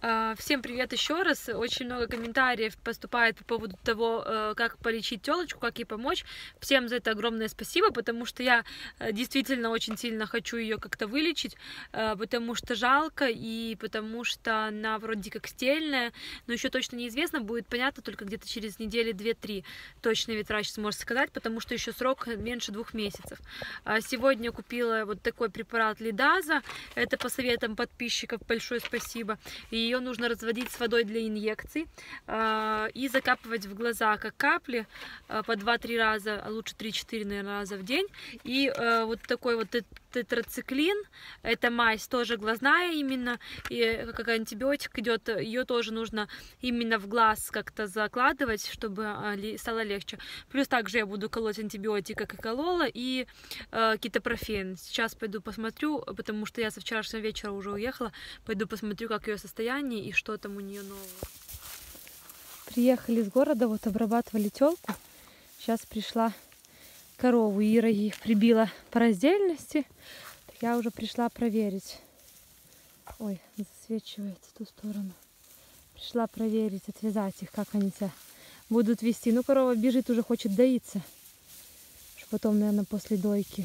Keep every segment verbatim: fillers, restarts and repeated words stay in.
Всем привет еще раз. Очень много комментариев поступает по поводу того, как полечить телочку, как ей помочь. Всем за это огромное спасибо, потому что я действительно очень сильно хочу ее как-то вылечить, потому что жалко и потому что она вроде как стельная, но еще точно неизвестно, будет понятно только где-то через недели две-три. Точно ветврач сможет сказать, потому что еще срок меньше двух месяцев. Сегодня купила вот такой препарат Лидаза. Это по советам подписчиков. Большое спасибо. И ее нужно разводить с водой для инъекций э, и закапывать в глаза как капли э, по два-три раза, а лучше три-четыре, наверное, раза в день. И э, вот такой вот тетрациклин, это мазь тоже глазная именно, и как антибиотик идет, ее тоже нужно именно в глаз как-то закладывать, чтобы э, стало легче. Плюс также я буду колоть антибиотик, как и колола, и э, кетопрофен. Сейчас пойду посмотрю, потому что я со вчерашнего вечера уже уехала, пойду посмотрю, как ее состояние и что там у нее нового. Приехали из города, вот обрабатывали телку. Сейчас пришла корову, Ира их прибила по раздельности. Я уже пришла проверить. Ой, засвечивается в ту сторону. Пришла проверить, отвязать их, как они себя будут вести. Ну, корова бежит, уже хочет доиться. Потом, наверное, после дойки.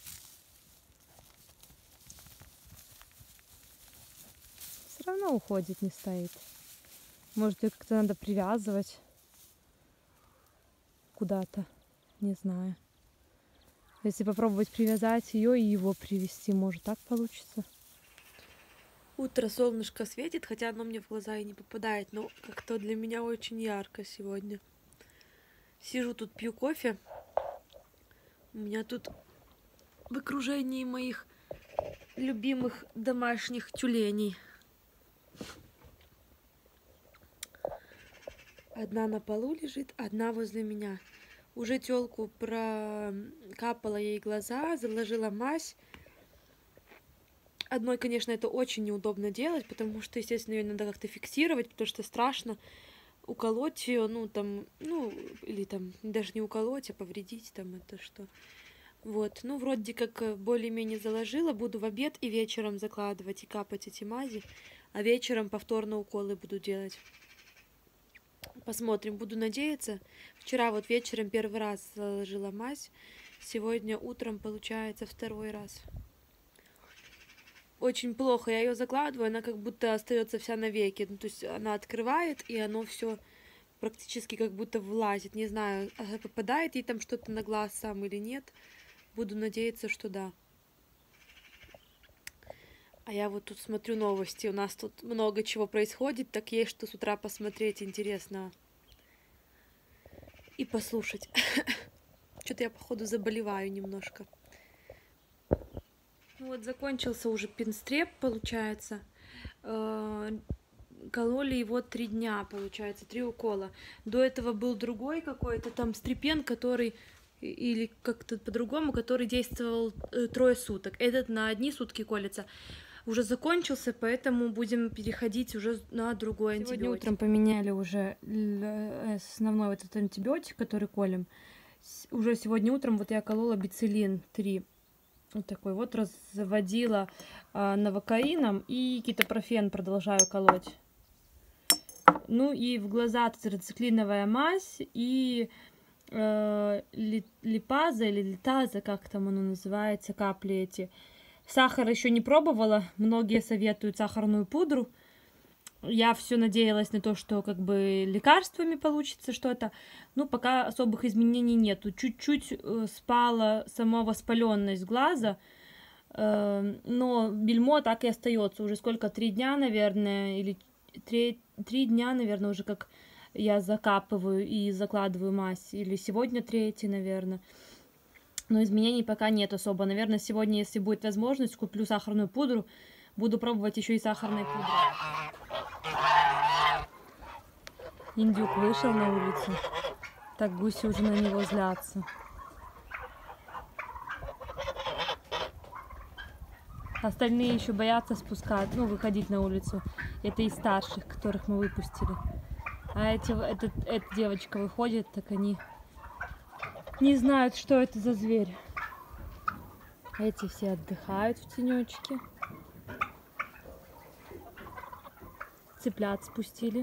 Все равно уходит, не стоит. Может, ее как-то надо привязывать куда-то, не знаю. Если попробовать привязать ее и его привести, может, так получится. Утро, солнышко светит, хотя оно мне в глаза и не попадает, но как-то для меня очень ярко сегодня. Сижу тут, пью кофе. У меня тут в окружении моих любимых домашних тюленей. Одна на полу лежит, одна возле меня. Уже тёлку прокапала ей глаза, заложила мазь. Одной, конечно, это очень неудобно делать, потому что, естественно, ее надо как-то фиксировать, потому что страшно уколоть ее, ну, там, ну, или там, даже не уколоть, а повредить, там, это что. Вот, ну, вроде как более-менее заложила, буду в обед и вечером закладывать и капать эти мази, а вечером повторно уколы буду делать. Посмотрим, буду надеяться. Вчера вот вечером первый раз заложила мазь, сегодня утром получается второй раз. Очень плохо, я ее закладываю, она как будто остается вся навеки, ну, то есть она открывает, и оно все практически как будто влазит. Не знаю, попадает ей там что-то на глаз сам или нет. Буду надеяться, что да. А я вот тут смотрю новости. У нас тут много чего происходит. Так есть, что с утра посмотреть интересно. И послушать. Что-то я, походу, заболеваю немножко. Ну вот, закончился уже пинстреп, получается. Кололи его три дня, получается, три укола. До этого был другой какой-то там стрепен, который... или как-то по-другому, который действовал трое суток. Этот на одни сутки колется. Уже закончился, поэтому будем переходить уже на другой антибиотик. Сегодня утром поменяли уже основной вот этот антибиотик, который колем. Уже сегодня утром вот я колола бицилин три. Вот такой вот, разводила а, новокаином и кетопрофен продолжаю колоть. Ну и в глаза тетрациклиновая мазь и э, липаза или литаза, как там оно называется, капли эти. Сахар еще не пробовала, многие советуют сахарную пудру. Я все надеялась на то, что как бы лекарствами получится что-то. Ну, пока особых изменений нету. Чуть-чуть э, спала сама воспаленность глаза, э, но бельмо так и остается. Уже сколько, три дня, наверное, или три, три дня, наверное, уже как я закапываю и закладываю мазь. Или сегодня третий, наверное. Но изменений пока нет особо. Наверное, сегодня, если будет возможность, куплю сахарную пудру. Буду пробовать еще и сахарной пудрой. Индюк вышел на улицу. Так гуси уже на него злятся. Остальные еще боятся спускать, ну, выходить на улицу. Это из старших, которых мы выпустили. А эти, этот, эта девочка выходит, так они не знают, что это за зверь. Эти все отдыхают в тенечке. цыплят спустили.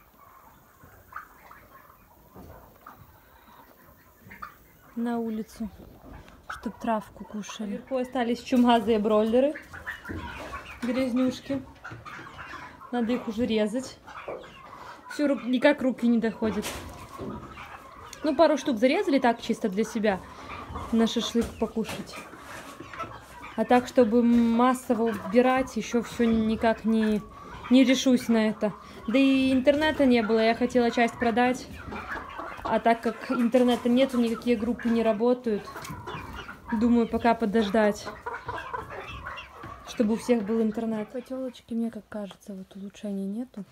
На улицу, чтоб травку кушали. Вверху остались чумазые бройлеры, грязнюшки. Надо их уже резать. Все, никак руки не доходят. Ну, пару штук зарезали так, чисто для себя, на шашлык покушать. А так, чтобы массово убирать, еще все никак не, не решусь на это. Да и интернета не было, я хотела часть продать. А так как интернета нету, никакие группы не работают, думаю, пока подождать, чтобы у всех был интернет. По телочке, мне как кажется, вот улучшений нету.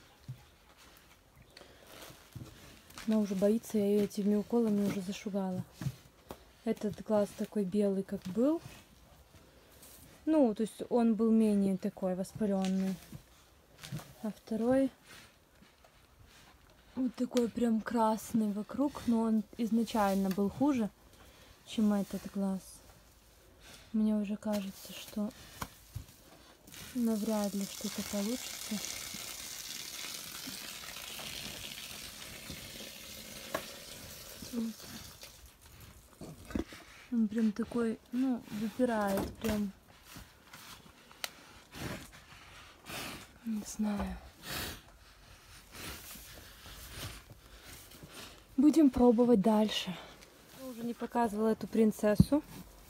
Она уже боится, я ее этими уколами уже зашугала. Этот глаз такой белый, как был. Ну, то есть он был менее такой воспаленный. А второй вот такой прям красный вокруг, но он изначально был хуже, чем этот глаз. Мне уже кажется, что навряд ли что-то получится. Он прям такой, ну, выпирает прям. Не знаю. Будем пробовать дальше. Я уже не показывала эту принцессу.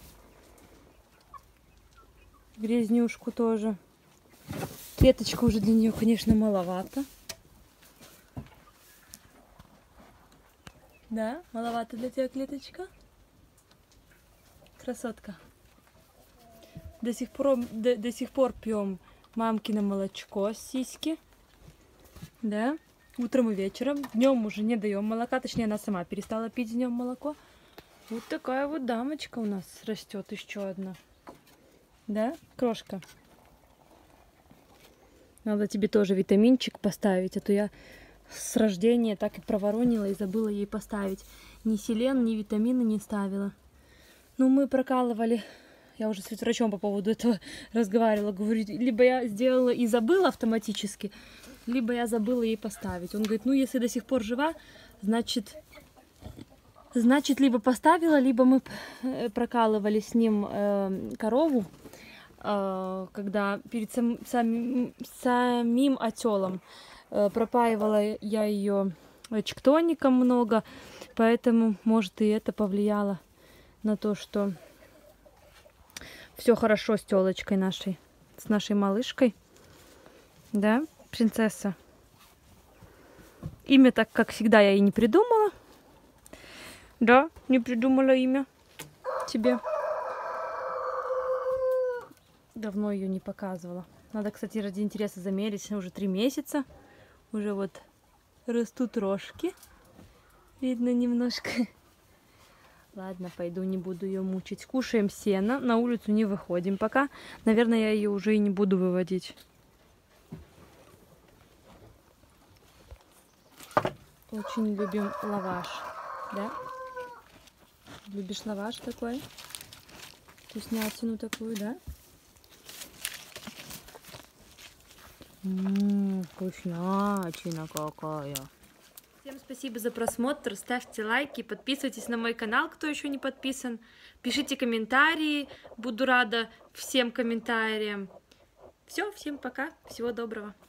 Грязнюшку тоже. Клеточка уже для нее, конечно, маловато. Да? Маловато для тебя клеточка? Красотка. До сих пор, до, до сих пор пьем мамкино молочко с сиськи. Да? Утром и вечером. Днем уже не даем молока. Точнее, она сама перестала пить днем молоко. Вот такая вот дамочка у нас растет еще одна. Да, крошка? Надо тебе тоже витаминчик поставить, а то я с рождения так и проворонила и забыла ей поставить. Ни селен, ни витамины не ставила. Ну, мы прокалывали, я уже с ветврачом по поводу этого разговаривала, говорю, либо я сделала и забыла автоматически, либо я забыла ей поставить. Он говорит, ну, если до сих пор жива, значит, значит, либо поставила, либо мы прокалывали с ним э, корову, э, когда перед сам, самим, самим отелом э, пропаивала я ее чектоником много, поэтому, может, и это повлияло на то, что все хорошо с телочкой нашей, с нашей малышкой. Да, принцесса? Имя так, как всегда, я и не придумала. Да, не придумала имя тебе. Давно ее не показывала. Надо, кстати, ради интереса замерить. Уже три месяца. Уже вот растут рожки. Видно немножко. Ладно, пойду, не буду ее мучить. Кушаем сено, на улицу не выходим пока. Наверное, я ее уже и не буду выводить. Очень любим лаваш, да? Любишь лаваш такой? Вкуснятину такую, да? Ммм, вкуснятина какая. Всем спасибо за просмотр, ставьте лайки, подписывайтесь на мой канал, кто еще не подписан, пишите комментарии, буду рада всем комментариям. Все, всем пока, всего доброго.